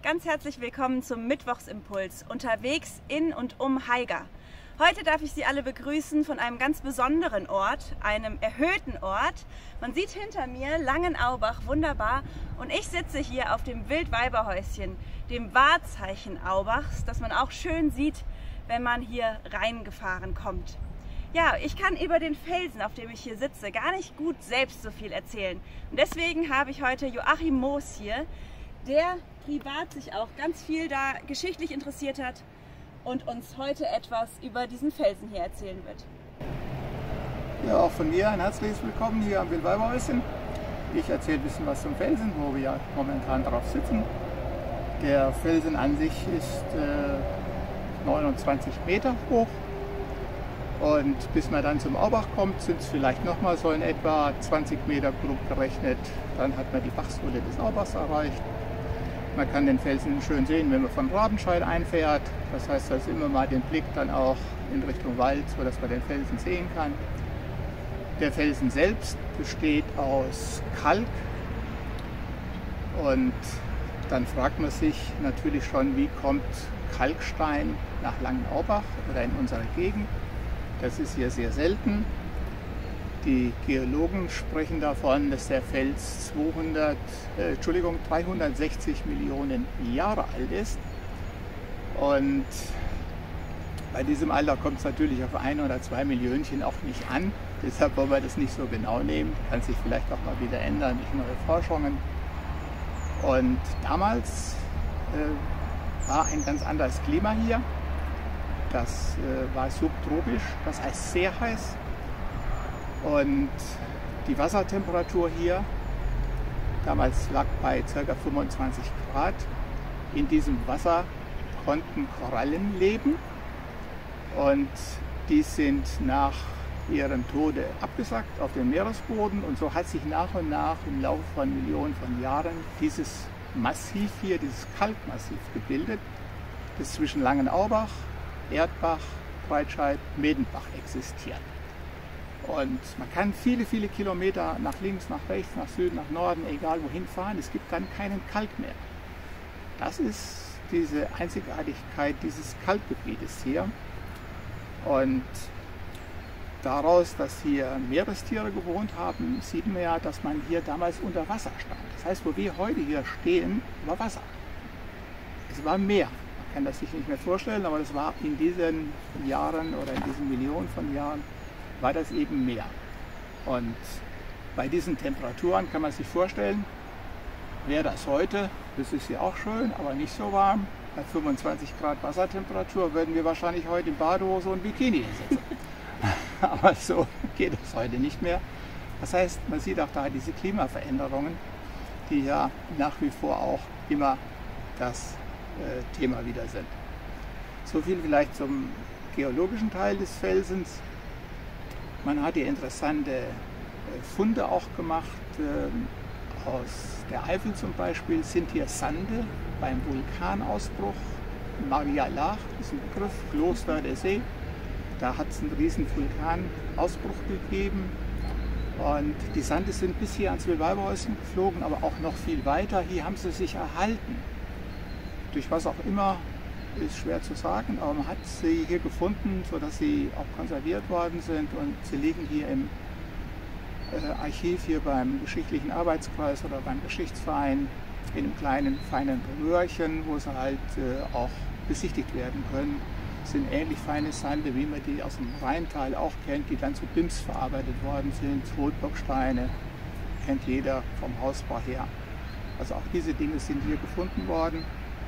Ganz herzlich willkommen zum Mittwochsimpuls unterwegs in und um Haiger. Heute darf ich Sie alle begrüßen von einem ganz besonderen Ort, einem erhöhten Ort. Man sieht hinter mir Langenaubach wunderbar und ich sitze hier auf dem Wildweiberhäuschen, dem Wahrzeichen Aubachs, das man auch schön sieht, wenn man hier reingefahren kommt. Ja, ich kann über den Felsen, auf dem ich hier sitze, gar nicht gut selbst so viel erzählen. Und deswegen habe ich heute Joachim Moos hier, der privat sich auch ganz viel da geschichtlich interessiert hat und uns heute etwas über diesen Felsen hier erzählen wird. Ja, auch von mir ein herzliches Willkommen hier am Wildweiberhäuschen. Ich erzähle ein bisschen was zum Felsen, wo wir momentan drauf sitzen. Der Felsen an sich ist 29 Meter hoch. Und bis man dann zum Aubach kommt, sind es vielleicht nochmal so in etwa 20 Meter grob gerechnet. Dann hat man die Bachsohle des Aubachs erreicht. Man kann den Felsen schön sehen, wenn man von Rabenscheid einfährt. Das heißt, da ist immer mal den Blick dann auch in Richtung Wald, sodass man den Felsen sehen kann. Der Felsen selbst besteht aus Kalk. Und dann fragt man sich natürlich schon, wie kommt Kalkstein nach Langenaubach oder in unsere Gegend. Das ist hier sehr selten. Die Geologen sprechen davon, dass der Fels 360 Millionen Jahre alt ist. Und bei diesem Alter kommt es natürlich auf 1 oder 2 Millionchen auch nicht an. Deshalb wollen wir das nicht so genau nehmen. Kann sich vielleicht auch mal wieder ändern durch neue Forschungen. Und damals war ein ganz anderes Klima hier. Das war subtropisch, das heißt sehr heiß. Und die Wassertemperatur hier damals lag bei ca. 25 Grad. In diesem Wasser konnten Korallen leben und die sind nach ihrem Tode abgesackt auf den Meeresboden. Und so hat sich nach und nach im Laufe von Millionen von Jahren dieses Massiv hier, dieses Kalkmassiv gebildet, das zwischen Langenaubach, Erdbach, Breitscheid, Medenbach existiert. Und man kann viele, viele Kilometer nach links, nach rechts, nach Süden, nach Norden, egal wohin fahren. Es gibt dann keinen Kalk mehr. Das ist diese Einzigartigkeit dieses Kalkgebietes hier. Und daraus, dass hier Meerestiere gewohnt haben, sieht man ja, dass man hier damals unter Wasser stand. Das heißt, wo wir heute hier stehen, war Wasser. Es war Meer. Man kann das sich nicht mehr vorstellen, aber das war in diesen Jahren oder in diesen Millionen von Jahren war das eben Meer. Und bei diesen Temperaturen kann man sich vorstellen, wäre das heute, das ist ja auch schön, aber nicht so warm, bei 25 Grad Wassertemperatur würden wir wahrscheinlich heute in Badehose und Bikini sitzen. Aber so geht es heute nicht mehr. Das heißt, man sieht auch da diese Klimaveränderungen, die ja nach wie vor auch immer das Thema wieder sind. So viel vielleicht zum geologischen Teil des Felsens. Man hat hier interessante Funde auch gemacht. Aus der Eifel zum Beispiel sind hier Sande beim Vulkanausbruch. Maria Laach ist ein Begriff, Kloster der See. Da hat es einen riesen Vulkanausbruch gegeben. Und die Sande sind bis hier ans Wildweiberhäuschen geflogen, aber auch noch viel weiter. Hier haben sie sich erhalten. Durch was auch immer, ist schwer zu sagen, aber man hat sie hier gefunden, sodass sie auch konserviert worden sind, und sie liegen hier im Archiv hier beim Geschichtlichen Arbeitskreis oder beim Geschichtsverein in einem kleinen, feinen Röhrchen, wo sie halt auch besichtigt werden können. Das sind ähnlich feine Sande, wie man die aus dem Rheintal auch kennt, die dann zu BIMs verarbeitet worden sind. Rotbocksteine kennt jeder vom Hausbau her. Also auch diese Dinge sind hier gefunden worden.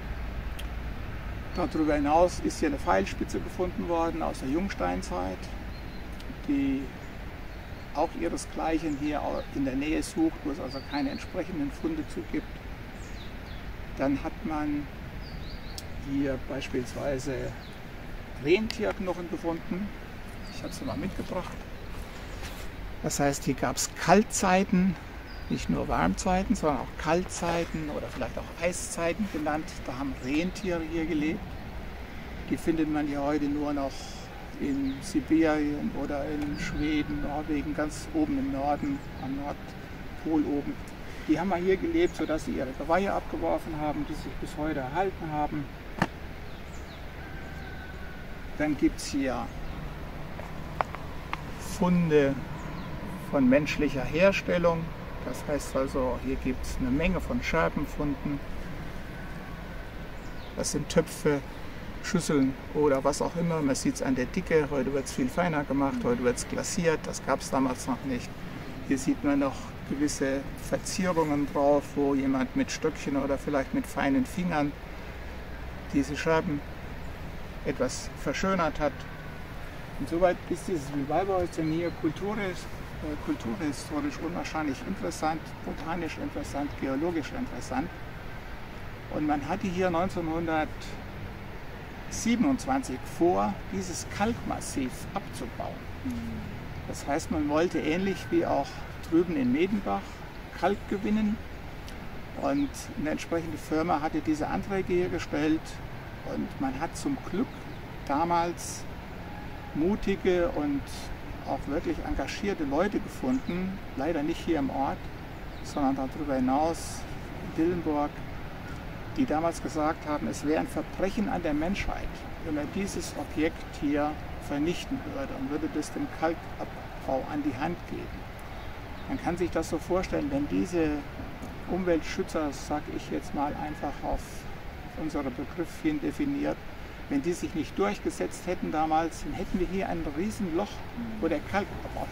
Darüber hinaus ist hier eine Pfeilspitze gefunden worden aus der Jungsteinzeit, die auch ihresgleichen hier in der Nähe sucht, wo es also keine entsprechenden Funde zu gibt. Dann hat man hier beispielsweise Rentierknochen gefunden. Ich habe sie mal mitgebracht. Das heißt, hier gab es Kaltzeiten, nicht nur Warmzeiten, sondern auch Kaltzeiten oder vielleicht auch Eiszeiten genannt. Da haben Rentiere hier gelebt. Die findet man ja heute nur noch in Sibirien oder in Schweden, Norwegen, ganz oben im Norden, am Nordpol oben. Die haben mal hier gelebt, sodass sie ihre Geweihe abgeworfen haben, die sich bis heute erhalten haben. Dann gibt es hier Funde von menschlicher Herstellung. Das heißt also, hier gibt es eine Menge von Scherbenfunden. Das sind Töpfe, Schüsseln oder was auch immer. Man sieht es an der Dicke. Heute wird es viel feiner gemacht, heute wird es glasiert. Das gab es damals noch nicht. Hier sieht man noch gewisse Verzierungen drauf, wo jemand mit Stöckchen oder vielleicht mit feinen Fingern diese Scherben etwas verschönert hat. Insoweit ist dieses Revival-Häuschen hier kulturhistorisch unwahrscheinlich interessant, botanisch interessant, geologisch interessant. Und man hatte hier 1927 vor, dieses Kalkmassiv abzubauen. Das heißt, man wollte ähnlich wie auch drüben in Medenbach Kalk gewinnen. Und eine entsprechende Firma hatte diese Anträge hier gestellt. Und man hat zum Glück damals mutige und auch wirklich engagierte Leute gefunden, leider nicht hier im Ort, sondern darüber hinaus in Dillenburg, die damals gesagt haben, es wäre ein Verbrechen an der Menschheit, wenn man dieses Objekt hier vernichten würde und würde das dem Kalkabbau an die Hand geben. Man kann sich das so vorstellen, wenn diese Umweltschützer, sage ich jetzt mal einfach auf unseren Begriff hin definiert, wenn die sich nicht durchgesetzt hätten damals, dann hätten wir hier ein Riesenloch, wo der Kalkabbau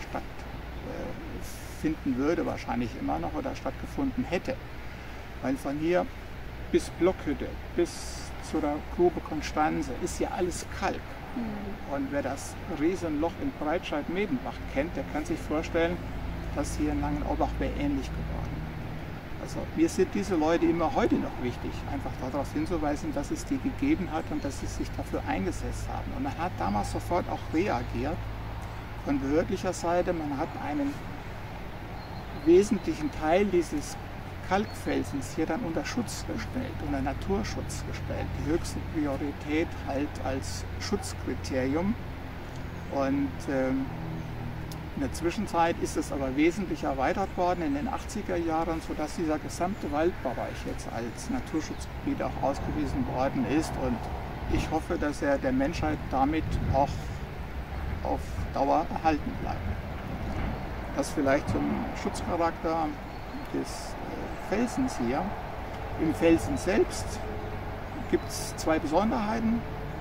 stattfinden würde, wahrscheinlich immer noch oder stattgefunden hätte. Weil von hier bis Blockhütte, bis zu der Grube Konstanze ist ja alles Kalk. Und wer das Riesenloch in Breitscheid-Medenbach kennt, der kann sich vorstellen, dass hier in Langenaubach wäre ähnlich geworden. Also mir sind diese Leute immer heute noch wichtig, einfach darauf hinzuweisen, dass es die gegeben hat und dass sie sich dafür eingesetzt haben. Und man hat damals sofort auch reagiert, von behördlicher Seite. Man hat einen wesentlichen Teil dieses Kalkfelsens hier dann unter Schutz gestellt, unter Naturschutz gestellt. Die höchste Priorität halt als Schutzkriterium. Und in der Zwischenzeit ist es aber wesentlich erweitert worden in den 80er Jahren, sodass dieser gesamte Waldbereich jetzt als Naturschutzgebiet auch ausgewiesen worden ist. Und ich hoffe, dass er der Menschheit damit auch auf Dauer erhalten bleibt. Das vielleicht zum Schutzcharakter des Felsens hier. Im Felsen selbst gibt es zwei Besonderheiten.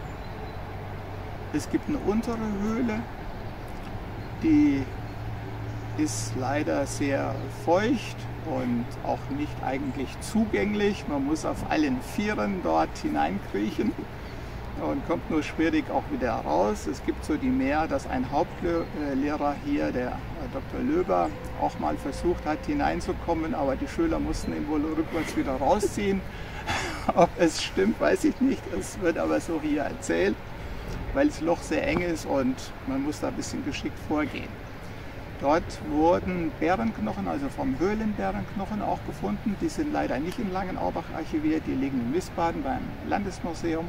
Es gibt eine untere Höhle, die ist leider sehr feucht und auch nicht eigentlich zugänglich. Man muss auf allen Vieren dort hineinkriechen und kommt nur schwierig auch wieder raus. Es gibt so die Mehr, dass ein Hauptlehrer hier, der Dr. Löber, auch mal versucht hat hineinzukommen, aber die Schüler mussten ihn wohl rückwärts wieder rausziehen. Ob es stimmt, weiß ich nicht. Es wird aber so hier erzählt, weil das Loch sehr eng ist und man muss da ein bisschen geschickt vorgehen. Dort wurden Bärenknochen, also vom Höhlenbärenknochen auch gefunden. Die sind leider nicht in Langenaubach archiviert, die liegen in Wiesbaden beim Landesmuseum.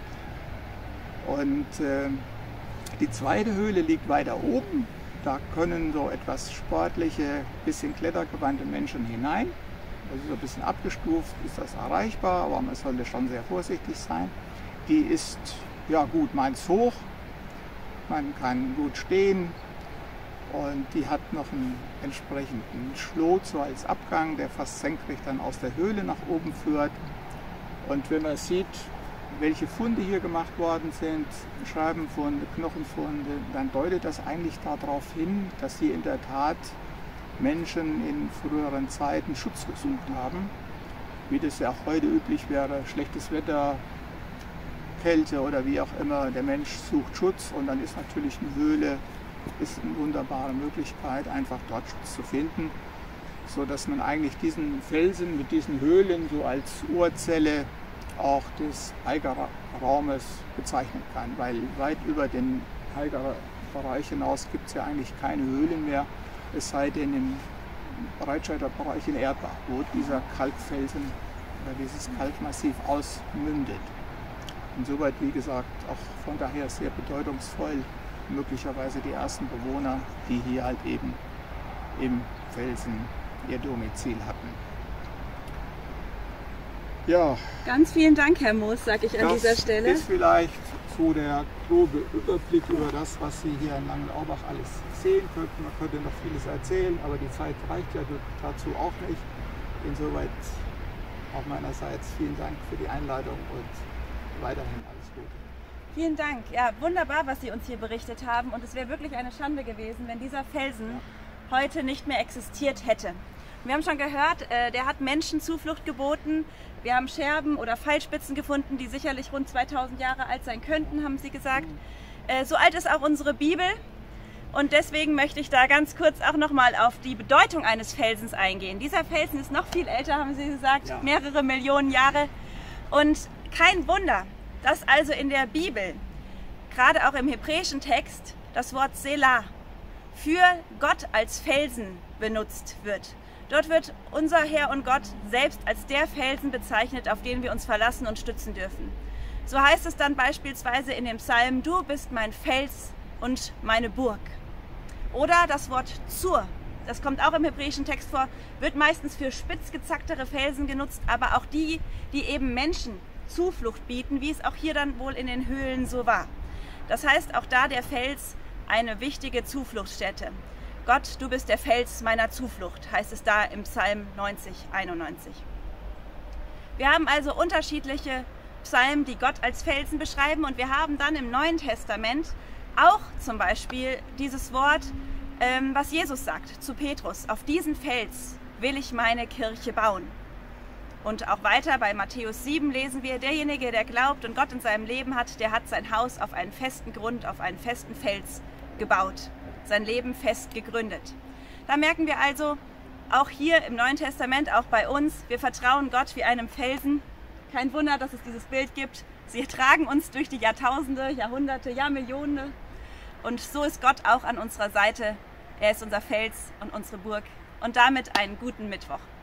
Und die zweite Höhle liegt weiter oben. Da können so etwas sportliche, bisschen klettergewandte Menschen hinein. Also so ein bisschen abgestuft ist das erreichbar, aber man sollte schon sehr vorsichtig sein. Die ist ja gut mannshoch, man kann gut stehen und die hat noch einen entsprechenden Schlot so als Abgang, der fast senkrecht dann aus der Höhle nach oben führt. Und wenn man sieht, welche Funde hier gemacht worden sind, Scheibenfunde, Knochenfunde, dann deutet das eigentlich darauf hin, dass hier in der Tat Menschen in früheren Zeiten Schutz gesucht haben, wie das ja auch heute üblich wäre, schlechtes Wetter, Kälte oder wie auch immer, der Mensch sucht Schutz und dann ist natürlich eine Höhle ist eine wunderbare Möglichkeit, einfach dort Schutz zu finden, so dass man eigentlich diesen Felsen mit diesen Höhlen so als Urzelle auch des Eigerraumes bezeichnen kann, weil weit über den Eigerbereich hinaus gibt es ja eigentlich keine Höhlen mehr, es sei denn im Breitscheider Bereich in Erdbach, wo dieser Kalkfelsen oder dieses Kalkmassiv ausmündet. Insoweit, wie gesagt, auch von daher sehr bedeutungsvoll, möglicherweise die ersten Bewohner, die hier halt eben im Felsen ihr Domizil hatten. Ja. Ganz vielen Dank, Herr Moos, sage ich an dieser Stelle. Das ist vielleicht so der grobe Überblick über das, was Sie hier in Langenaubach alles sehen könnten. Man könnte noch vieles erzählen, aber die Zeit reicht ja dazu auch nicht. Insoweit auch meinerseits vielen Dank für die Einladung und weiterhin alles Gute. Vielen Dank. Ja, wunderbar, was Sie uns hier berichtet haben. Und es wäre wirklich eine Schande gewesen, wenn dieser Felsen heute nicht mehr existiert hätte. Wir haben schon gehört, der hat Menschen Zuflucht geboten. Wir haben Scherben oder Pfeilspitzen gefunden, die sicherlich rund 2000 Jahre alt sein könnten, haben Sie gesagt. So alt ist auch unsere Bibel. Und deswegen möchte ich da ganz kurz auch nochmal auf die Bedeutung eines Felsens eingehen. Dieser Felsen ist noch viel älter, haben Sie gesagt, ja. Mehrere Millionen Jahre. Und kein Wunder, dass also in der Bibel, gerade auch im hebräischen Text, das Wort Selah für Gott als Felsen benutzt wird. Dort wird unser Herr und Gott selbst als der Felsen bezeichnet, auf den wir uns verlassen und stützen dürfen. So heißt es dann beispielsweise in dem Psalm, du bist mein Fels und meine Burg. Oder das Wort Zur, das kommt auch im hebräischen Text vor, wird meistens für spitz gezacktere Felsen genutzt, aber auch die, die eben Menschen Zuflucht bieten, wie es auch hier dann wohl in den Höhlen so war. Das heißt, auch da der Fels eine wichtige Zufluchtsstätte. Gott, du bist der Fels meiner Zuflucht, heißt es da im Psalm 90, 91. Wir haben also unterschiedliche Psalmen, die Gott als Felsen beschreiben, und wir haben dann im Neuen Testament auch zum Beispiel dieses Wort, was Jesus sagt zu Petrus: Auf diesen Fels will ich meine Kirche bauen. Und auch weiter bei Matthäus 7 lesen wir, derjenige, der glaubt und Gott in seinem Leben hat, der hat sein Haus auf einen festen Grund, auf einen festen Fels gebaut, sein Leben fest gegründet. Da merken wir also, auch hier im Neuen Testament, auch bei uns, wir vertrauen Gott wie einem Felsen. Kein Wunder, dass es dieses Bild gibt. Sie tragen uns durch die Jahrtausende, Jahrhunderte, Jahrmillionen. Und so ist Gott auch an unserer Seite. Er ist unser Fels und unsere Burg. Und damit einen guten Mittwoch.